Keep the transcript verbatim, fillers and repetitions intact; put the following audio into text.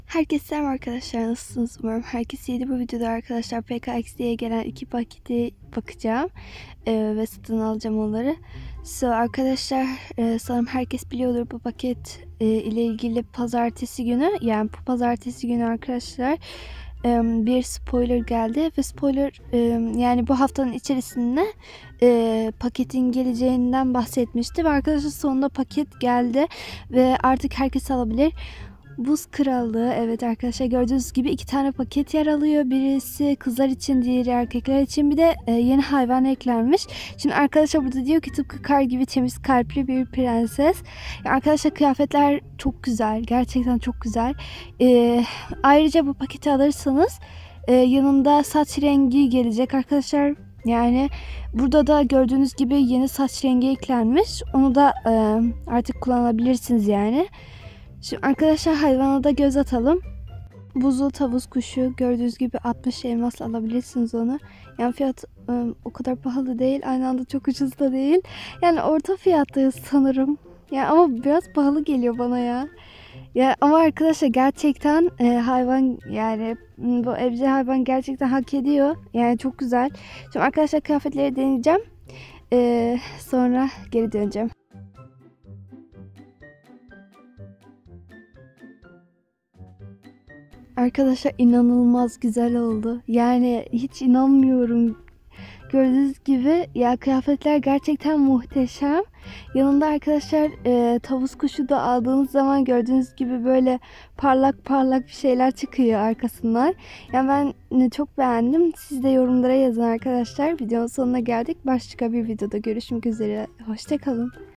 Herkese selam arkadaşlar, nasılsınız? Umarım herkes iyiydi. Bu videoda arkadaşlar P K X D'ye gelen iki paketi bakacağım ee, ve satın alacağım onları. So arkadaşlar, e, sanırım herkes biliyordur bu paket e, ile ilgili pazartesi günü, yani bu pazartesi günü arkadaşlar e, bir spoiler geldi ve spoiler e, yani bu haftanın içerisinde e, paketin geleceğinden bahsetmişti ve arkadaşlar sonunda paket geldi ve artık herkes alabilir. Buz Krallığı, evet arkadaşlar, gördüğünüz gibi iki tane paket yer alıyor. Birisi kızlar için, diğeri erkekler için. Bir de e, yeni hayvan eklenmiş. Şimdi arkadaşlar burada diyor ki tıpkı kar gibi temiz kalpli bir prenses. Ya arkadaşlar kıyafetler çok güzel. Gerçekten çok güzel. E, ayrıca bu paketi alırsanız e, yanında saç rengi gelecek arkadaşlar. Yani burada da gördüğünüz gibi yeni saç rengi eklenmiş. Onu da e, artık kullanabilirsiniz yani. Şimdi arkadaşlar hayvana da göz atalım. Buzul tavus kuşu, gördüğünüz gibi altmış elmas alabilirsiniz onu. Yani fiyat ıı, o kadar pahalı değil, aynı anda çok ucuz da değil. Yani orta fiyattayız sanırım. Yani ama biraz pahalı geliyor bana ya. Ya ama arkadaşlar gerçekten e, hayvan, yani bu evcil hayvan gerçekten hak ediyor. Yani çok güzel. Şimdi arkadaşlar kıyafetleri deneyeceğim. E, sonra geri döneceğim. Arkadaşlar inanılmaz güzel oldu. Yani hiç inanmıyorum. Gördüğünüz gibi ya kıyafetler gerçekten muhteşem. Yanında arkadaşlar e, tavus kuşu da aldığınız zaman gördüğünüz gibi böyle parlak parlak bir şeyler çıkıyor arkasından. Yani ben çok beğendim. Siz de yorumlara yazın arkadaşlar. Videonun sonuna geldik. Başka bir videoda görüşmek üzere. Hoşça kalın.